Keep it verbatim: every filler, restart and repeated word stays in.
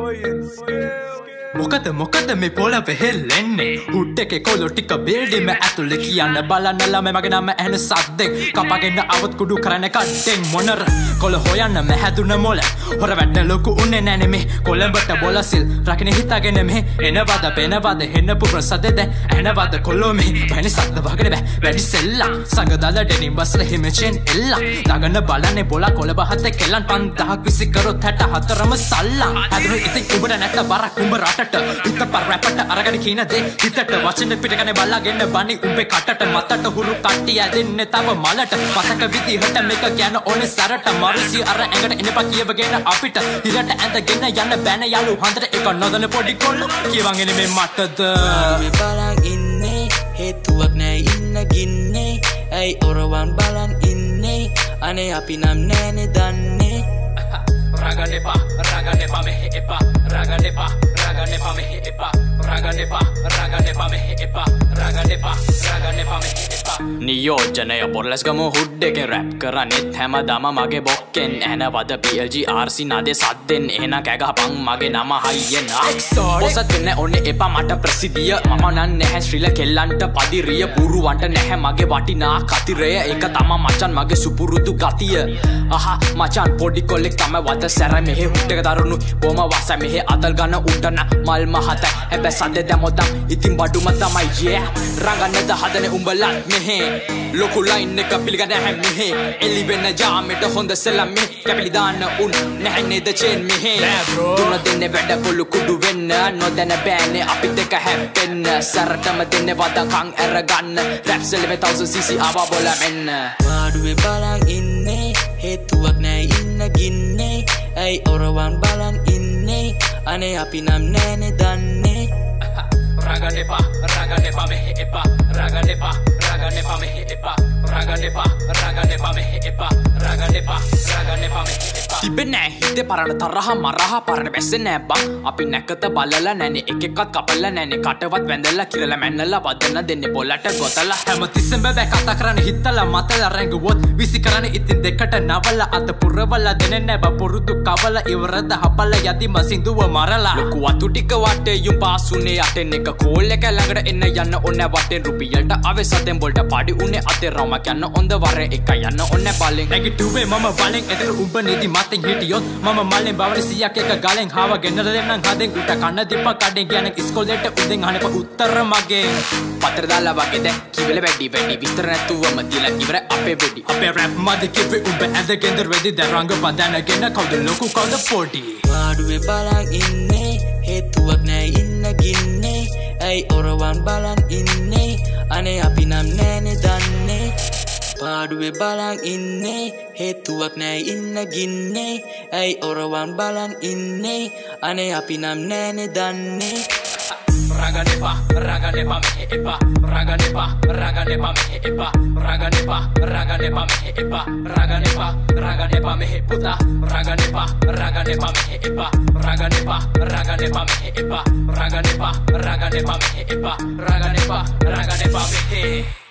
මොකද මොකද මේ පොළව හෙල්ලෙන්නේ හුඩ් එකේ කොළො ටික බිල්ඩිම ඇතුලේ කියන්න බලන්න ළමයි මගේ නම ඇහෙන සද්දෙන් කපගෙන අවුත් කුඩු කරන කඩෙන් මොනර කොළ හොයන්න මැහැදුන මොළ හොර වැඩ ලොකු උන්නේ නැනේ මේ කොළඹට බොලසිල් රකින්න හිතාගෙන මේ එනවද පෙනවද හෙන්න පුර සදෙද ඇනවද කොළො මේ පැණි සද්ද වගන බෑ වැඩි සෙල්ලා සංගදල ඩෙනිම් බස්ල හිමෙචෙන් එල්ලා ළඟන බලන්නේ බොලා කොළ බහත කෙලන් පන්දහක් විසි කරොත් හැට හතරම සල්ලා හැදුණු ඉතින් උඹට නැත්ත බරක් උඹ රටට හිත පර රැපට අරගෙන කියන දේ හිතට වචන පිටකනේ බල්ලාගෙන බනි උඹේ කටට මතට හුරු කට්ටිය ඇදෙන්නේ තව මලට පතක විදිහට මේක කියන ඕනේ සැරට මරුසි අර ඇඟට එනපා කියවගෙන අපිට හිරට ඇඳගෙන යන්න බෑන යාළු හන්දට එක නොදන පොඩි කොල්ල කියවන් එනේ මේ මටද මේ බලන් ඉන්නේ හේතුවක් නෑ ඉන්න ගින්නේ ඇයි ඔරවන් බලන් ඉන්නේ අනේ අපි නම් නෑනේ දන්නේ Raganna Epa, Raganna Epa mehe epa, Raganna Epa, Raganna Epa mehe epa, Raganna Epa, Raganna Epa mehe epa, Raganna Epa, Raganna Epa mehe epa. නියෝජනය බොරලස් ගමු හුඩ් එකෙන් රැප් කරනෙත් හැමදාම මගේ බොක්කෙන් ඇනවද B L G I R C නාදේ සද්දෙන් එහෙනම් කෑ ගහපන් මගේ නම හයියෙන් ඔසත් වෙන්න ඕනේ එපා මට ප්‍රසිද්ධිය මම නන් නැහැ ශ්‍රීල කෙල්ලන්ට පදිරිය පුරුවන්ට නැහැ මගේ වටිනා කතිරය ඒක තමයි මචන් මගේ සුපුරුදු ගතිය අහ මචන් පොඩි කොල්ලෙක් තමයි වත සැර මෙහෙ හුට් එක දරුණු බොම වස මෙහෙ අතල් ගන්න උඩන මල් මහත හැබැයි සද්ද දැමොතම් ඉතින් බඩුම තමයි yeah රංගන්නද හදනේ උඹලත් මෙහෙ ලොකු ලයින් එක පිළිගන්න නැහැ මෙහෙ එලි වෙන ජාමෙට හොඳ සෙල්ලම් මෙහෙ කැපිලි දාන්න උන් නැහැ නේද චේන් මෙහෙ දුන දෙන්නේ වැඩ පොළු කුඩු වෙන්න නොදැන බෑනේ අපි දෙක හැප්පෙන්න සරටම දෙන්නේ වදකම් අරගන්න රැප් සෙල්ලමේ thousand c c ආවා බොල මෙන්න වාඩුවේ බලන් ඉන්නේ හේතුවක් නෑ ඉන්න ගින්නේ ඇයි ඔරවන් බලන් ඉන්නේ අනේ අපි නම් නෑනේ දන්නේ Raganna Epa, Raganna Epa mehe epa, Raganna Epa, Raganna Epa mehe epa, Raganna Epa, Raganna Epa mehe epa, Raganna Epa, Raganna Epa mehe epa. තිබෙන්නේ හිතේ පරණ තරහ මරහ පරණ බැස්සේ නෑ බං අපි නැකත බලලා නැනේ එක එකක් කපලා නැනේ කටවත් වැඳලා කිරලා මැන්නලා වදන දෙන්නේ පොලට ගොතලා හැමතිස්සෙම බෑ කතා කරන්නේ හිතලා මතලා රැඟුවොත් විසි කරන්නේ ඉතින් දෙකට නවලා අත පුරවලා දෙන්නේ නෑ බපුරුදු කවලා ඉවරද හපලා යදි මසින්දුව මරලා ලොකු වතු ටික වටේ යුම් පාසුනේ යටෙන් එක කෝල් එක ළඟට එන්න යන්න ඕන වටෙන් රුපියල්ට ආවේ සතෙන් බොල්ට පාඩි උනේ අතේ රමක් යන්න ඔන්ද වරේ එක යන්න ඕන බලෙන් නැගිටුවේ මම බලෙන් එතන උඹ නේදි මතෙන් හිටියොත් මම මල්ලෙන් බවනේ සීයක් එක ගලෙන් හාව ගෙන්නලා දෙන්නම් හදෙන් උට කන්න දීප කඩෙන් කියන ඉස්කෝලේට උදෙන් අහනප උත්තර මගේ පතර දාලා වගේ දැන් කිවල වැඩි වැඩි විස්තර නැතුවම තියලා ඉවර අපේ වෙඩි අපේ රැප් මද කිව්වේ උඹ ඇඳගෙන දෙරෙදි දැන් රංග පදනගෙන කවුද ලොකු කවුද පොඩි වාඩුවේ බලන් ඉන්නේ හේතුවක් නෑ ඉන්න ගින්නේ ඇයි ඔරවන් බලන් ඉන්නේ අනේ අපි නම් නෑනේ දන්නේ පාඩුවේ බලන් ඉන්නේ හේතුවක් නෑ ඉන්න ගින්නේ ඇයි ඔරවන් බලන් ඉන්නේ අනේ අපි නම් නෑනේ දන්නේ Raganna Epa, Raganna Epa mehe epa, Raganna Epa, Raganna Epa mehe epa, Raganna Epa, Raganna Epa mehe epa, Raganna Epa, Raganna Epa mehe puta, Raganna Epa, Raganna Epa mehe epa, Raganna Epa, Raganna Epa mehe epa, Raganna Epa, Raganna Epa mehe epa, Raganna Epa, Raganna Epa mehe